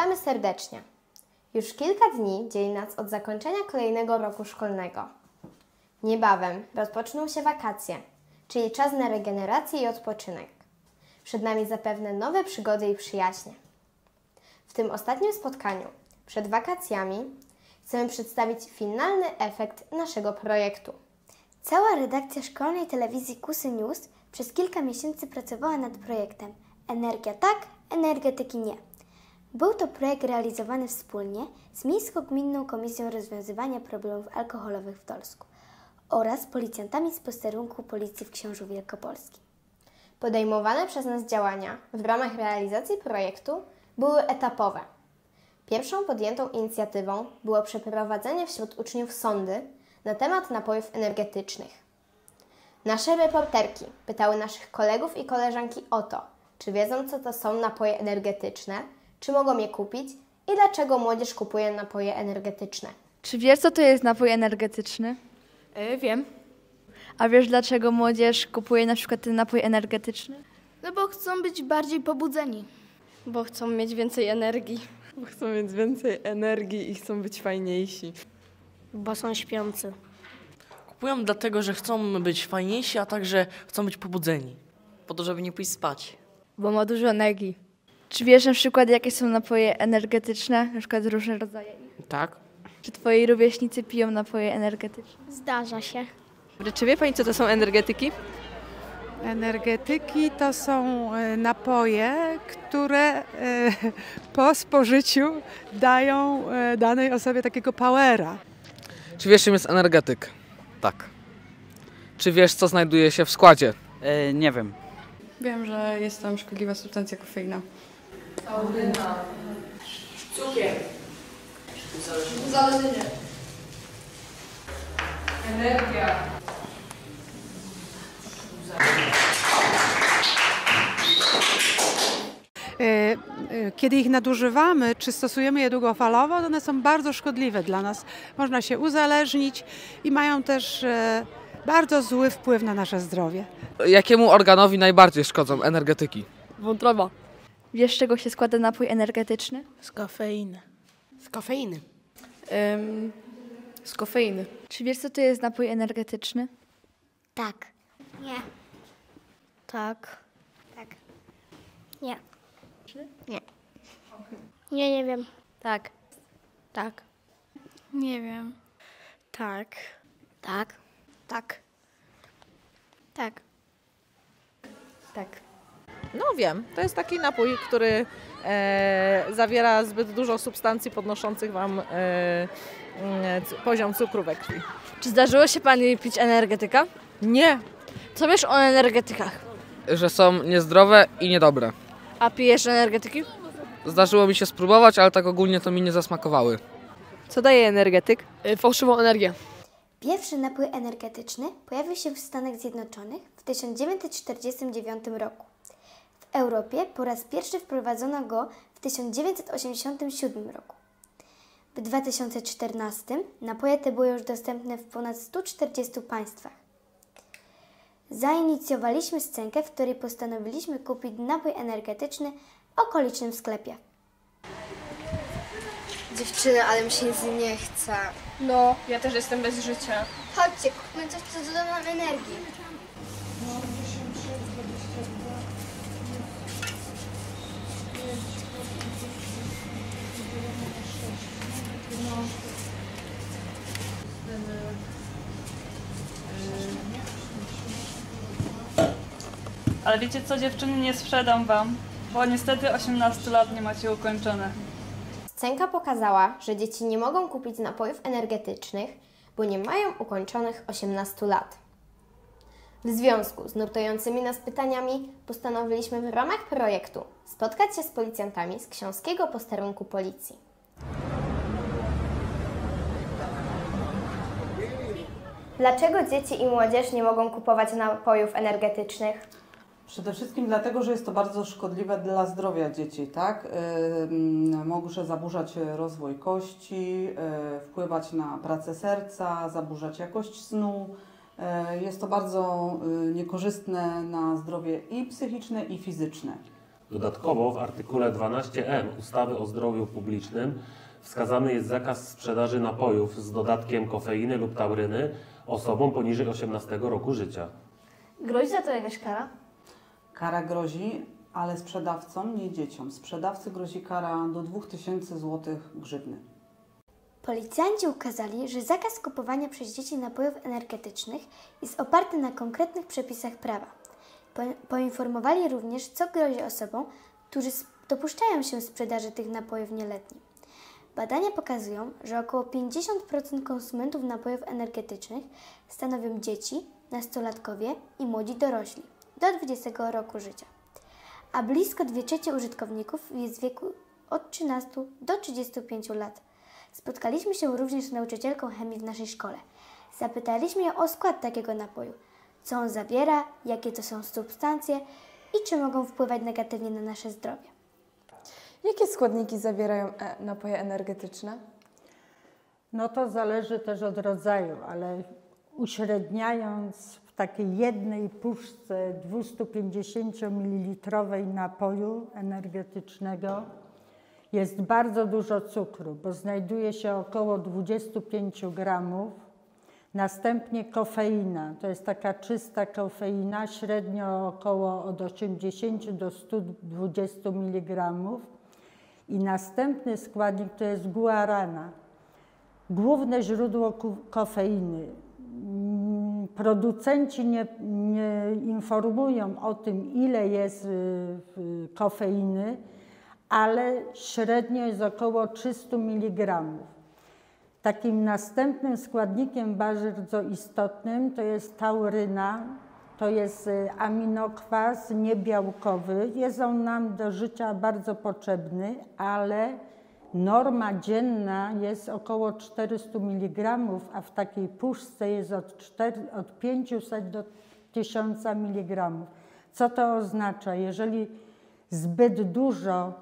Witamy serdecznie. Już kilka dni dzieli nas od zakończenia kolejnego roku szkolnego. Niebawem rozpoczną się wakacje, czyli czas na regenerację i odpoczynek. Przed nami zapewne nowe przygody i przyjaźnie. W tym ostatnim spotkaniu, przed wakacjami, chcemy przedstawić finalny efekt naszego projektu. Cała redakcja szkolnej telewizji Kusy News przez kilka miesięcy pracowała nad projektem Energia tak, energetyki nie. Był to projekt realizowany wspólnie z Miejsko-Gminną Komisją Rozwiązywania Problemów Alkoholowych w Dolsku oraz policjantami z posterunku Policji w Książu Wielkopolskim. Podejmowane przez nas działania w ramach realizacji projektu były etapowe. Pierwszą podjętą inicjatywą było przeprowadzenie wśród uczniów sondy na temat napojów energetycznych. Nasze reporterki pytały naszych kolegów i koleżanki o to, czy wiedzą, co to są napoje energetyczne, czy mogą je kupić i dlaczego młodzież kupuje napoje energetyczne. Czy wiesz, co to jest napój energetyczny? Wiem. A wiesz, dlaczego młodzież kupuje na przykład ten napój energetyczny? No bo chcą być bardziej pobudzeni. Bo chcą mieć więcej energii. Bo chcą mieć więcej energii i chcą być fajniejsi. Bo są śpiący. Kupują dlatego, że chcą być fajniejsi, a także chcą być pobudzeni. Po to, żeby nie pójść spać. Bo ma dużo energii. Czy wiesz na przykład, jakie są napoje energetyczne, na przykład różne rodzaje? Tak. Czy twoi rówieśnicy piją napoje energetyczne? Zdarza się. Czy wie Pani, co to są energetyki? Energetyki to są napoje, które po spożyciu dają danej osobie takiego powera. Czy wiesz, czym jest energetyk? Tak. Czy wiesz, co znajduje się w składzie? Nie wiem. Wiem, że jest tam szkodliwa substancja kofeina. Tauryna. Cukier. Uzależnienie. Energia. Kiedy ich nadużywamy, czy stosujemy je długofalowo, to one są bardzo szkodliwe dla nas. Można się uzależnić i mają też bardzo zły wpływ na nasze zdrowie. Jakiemu organowi najbardziej szkodzą energetyki? Wątroba. Wiesz, z czego się składa napój energetyczny? Z kofeiny. Z kofeiny. Z kofeiny. Czy wiesz, co to jest napój energetyczny? Tak. Nie. Tak. Tak. Nie. Nie. Nie wiem. Tak. Tak. Nie wiem. Tak. Tak. Tak. Tak. Tak. No wiem, to jest taki napój, który zawiera zbyt dużo substancji podnoszących Wam poziom cukru we krwi. Czy zdarzyło się Pani pić energetyka? Nie. Co wiesz o energetykach? Że są niezdrowe i niedobre. A pijesz energetyki? Zdarzyło mi się spróbować, ale tak ogólnie to mi nie zasmakowały. Co daje energetyk? Fałszywą energię. Pierwszy napój energetyczny pojawił się w Stanach Zjednoczonych w 1949 roku. W Europie po raz pierwszy wprowadzono go w 1987 roku. W 2014 napoje te były już dostępne w ponad 140 państwach. Zainicjowaliśmy scenkę, w której postanowiliśmy kupić napój energetyczny w okolicznym sklepie. Dziewczyny, ale mi się nic nie chce. No, ja też jestem bez życia. Chodźcie, kupmy coś, co doda nam energii. Ale wiecie co, dziewczyny, nie sprzedam wam, bo niestety 18 lat nie macie ukończone. Scenka pokazała, że dzieci nie mogą kupić napojów energetycznych, bo nie mają ukończonych 18 lat. W związku z nurtującymi nas pytaniami postanowiliśmy w ramach projektu spotkać się z policjantami z Książskiego Posterunku Policji. Dlaczego dzieci i młodzież nie mogą kupować napojów energetycznych? Przede wszystkim dlatego, że jest to bardzo szkodliwe dla zdrowia dzieci, tak? Może zaburzać rozwój kości, wpływać na pracę serca, zaburzać jakość snu. Jest to bardzo niekorzystne na zdrowie i psychiczne, i fizyczne. Dodatkowo w artykule 12m ustawy o zdrowiu publicznym wskazany jest zakaz sprzedaży napojów z dodatkiem kofeiny lub tauryny osobom poniżej 18 roku życia. Grozi za to jakaś kara? Kara grozi, ale sprzedawcom, nie dzieciom. Sprzedawcy grozi kara do 2000 zł grzywny. Policjanci ukazali, że zakaz kupowania przez dzieci napojów energetycznych jest oparty na konkretnych przepisach prawa. Poinformowali również, co grozi osobom, którzy dopuszczają się sprzedaży tych napojów nieletnim. Badania pokazują, że około 50% konsumentów napojów energetycznych stanowią dzieci, nastolatkowie i młodzi dorośli do 20 roku życia, a blisko 2/3 użytkowników jest w wieku od 13 do 35 lat. Spotkaliśmy się również z nauczycielką chemii w naszej szkole. Zapytaliśmy ją o skład takiego napoju, co on zawiera, jakie to są substancje i czy mogą wpływać negatywnie na nasze zdrowie. Jakie składniki zawierają napoje energetyczne? No to zależy też od rodzaju, ale uśredniając w takiej jednej puszce 250 ml napoju energetycznego jest bardzo dużo cukru, bo znajduje się około 25 gramów. Następnie kofeina, to jest taka czysta kofeina, średnio około od 80 do 120 mg. I następny składnik to jest guarana, główne źródło kofeiny. Producenci nie informują o tym, ile jest kofeiny, ale średnio jest około 300 mg. Takim następnym składnikiem bardzo istotnym to jest tauryna, to jest aminokwas niebiałkowy. Jest on nam do życia bardzo potrzebny, ale norma dzienna jest około 400 mg, a w takiej puszce jest od 500 do 1000 mg. Co to oznacza? Jeżeli zbyt dużo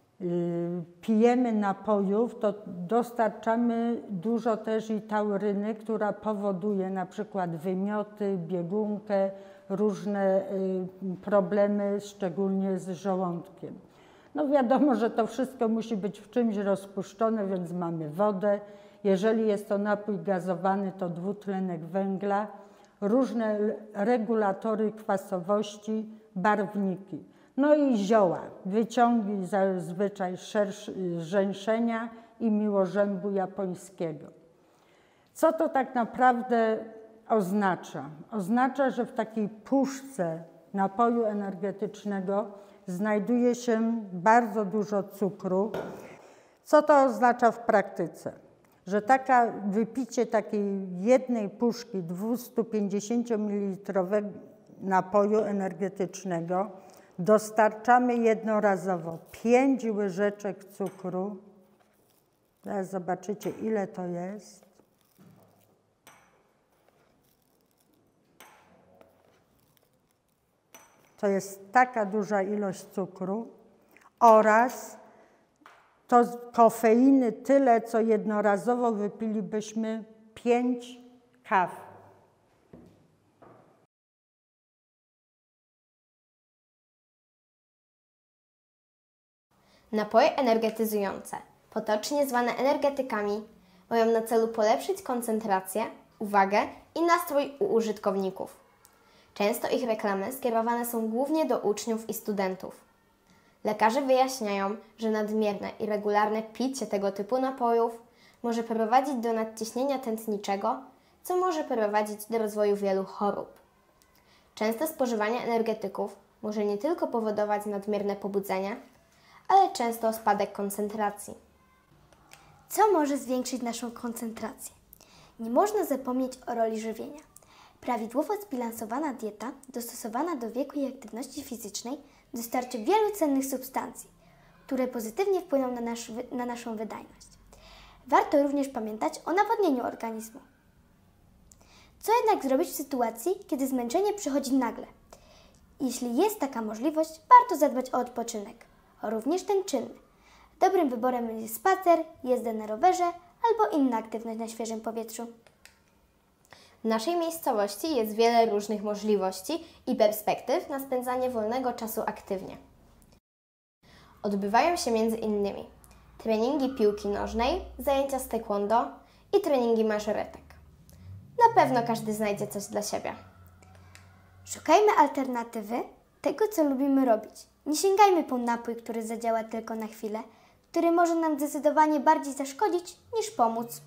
pijemy napojów, to dostarczamy dużo też i tauryny, która powoduje na przykład wymioty, biegunkę, różne problemy, szczególnie z żołądkiem. No wiadomo, że to wszystko musi być w czymś rozpuszczone, więc mamy wodę. Jeżeli jest to napój gazowany, to dwutlenek węgla, różne regulatory kwasowości, barwniki. No i zioła, wyciągi zazwyczaj żeńszenia i miłożębu japońskiego. Co to tak naprawdę oznacza? Oznacza, że w takiej puszce napoju energetycznego znajduje się bardzo dużo cukru. Co to oznacza w praktyce? Że wypicie takiej jednej puszki 250 ml napoju energetycznego dostarczamy jednorazowo 5 łyżeczek cukru. Zaraz zobaczycie, ile to jest. To jest taka duża ilość cukru oraz to kofeiny tyle, co jednorazowo wypilibyśmy 5 kaw. Napoje energetyzujące, potocznie zwane energetykami, mają na celu polepszyć koncentrację, uwagę i nastrój u użytkowników. Często ich reklamy skierowane są głównie do uczniów i studentów. Lekarze wyjaśniają, że nadmierne i regularne picie tego typu napojów może prowadzić do nadciśnienia tętniczego, co może prowadzić do rozwoju wielu chorób. Częste spożywanie energetyków może nie tylko powodować nadmierne pobudzenie, ale często spadek koncentracji. Co może zwiększyć naszą koncentrację? Nie można zapomnieć o roli żywienia. Prawidłowo zbilansowana dieta, dostosowana do wieku i aktywności fizycznej, dostarczy wielu cennych substancji, które pozytywnie wpłyną na naszą wydajność. Warto również pamiętać o nawodnieniu organizmu. Co jednak zrobić w sytuacji, kiedy zmęczenie przychodzi nagle? Jeśli jest taka możliwość, warto zadbać o odpoczynek, również ten czynny. Dobrym wyborem będzie spacer, jazda na rowerze albo inna aktywność na świeżym powietrzu. W naszej miejscowości jest wiele różnych możliwości i perspektyw na spędzanie wolnego czasu aktywnie. Odbywają się m.in. treningi piłki nożnej, zajęcia z taekwondo i treningi mażoretek. Na pewno każdy znajdzie coś dla siebie. Szukajmy alternatywy tego, co lubimy robić. Nie sięgajmy po napój, który zadziała tylko na chwilę, który może nam zdecydowanie bardziej zaszkodzić niż pomóc.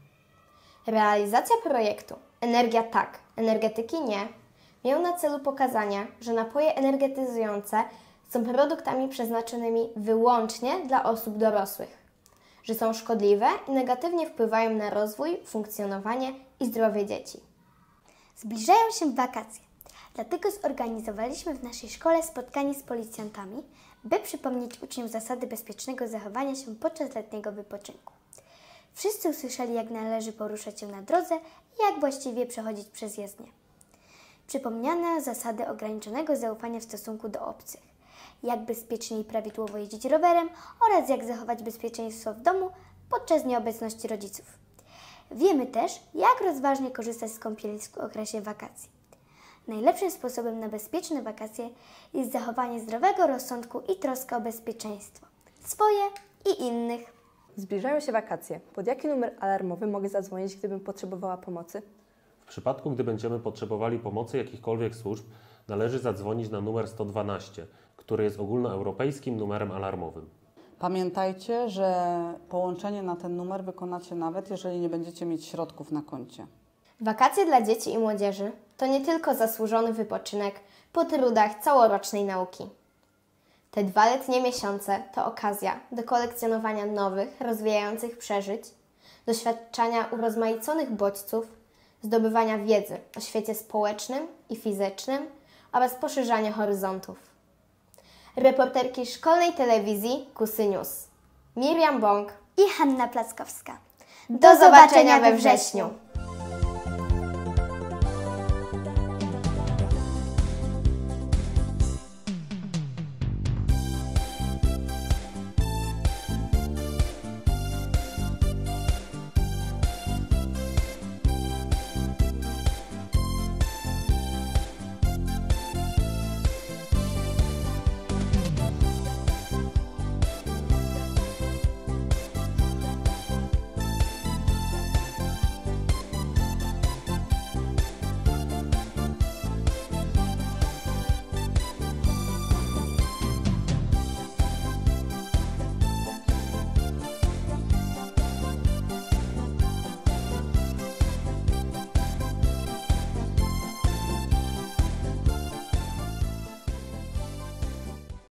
Realizacja projektu Energia tak, energetyki nie miał na celu pokazanie, że napoje energetyzujące są produktami przeznaczonymi wyłącznie dla osób dorosłych, że są szkodliwe i negatywnie wpływają na rozwój, funkcjonowanie i zdrowie dzieci. Zbliżają się wakacje, dlatego zorganizowaliśmy w naszej szkole spotkanie z policjantami, by przypomnieć uczniom zasady bezpiecznego zachowania się podczas letniego wypoczynku. Wszyscy usłyszeli, jak należy poruszać się na drodze i jak właściwie przechodzić przez jezdnię. Przypomniano zasady ograniczonego zaufania w stosunku do obcych, jak bezpiecznie i prawidłowo jeździć rowerem oraz jak zachować bezpieczeństwo w domu podczas nieobecności rodziców. Wiemy też, jak rozważnie korzystać z kąpieli w okresie wakacji. Najlepszym sposobem na bezpieczne wakacje jest zachowanie zdrowego rozsądku i troska o bezpieczeństwo, swoje i innych. Zbliżają się wakacje. Pod jaki numer alarmowy mogę zadzwonić, gdybym potrzebowała pomocy? W przypadku, gdy będziemy potrzebowali pomocy jakichkolwiek służb, należy zadzwonić na numer 112, który jest ogólnoeuropejskim numerem alarmowym. Pamiętajcie, że połączenie na ten numer wykonacie nawet, jeżeli nie będziecie mieć środków na koncie. Wakacje dla dzieci i młodzieży to nie tylko zasłużony wypoczynek po trudach całorocznej nauki. Te 2 letnie miesiące to okazja do kolekcjonowania nowych, rozwijających przeżyć, doświadczania urozmaiconych bodźców, zdobywania wiedzy o świecie społecznym i fizycznym oraz poszerzania horyzontów. Reporterki szkolnej telewizji Kusy News Miriam Bąk i Hanna Plackowska. Do zobaczenia we wrześniu!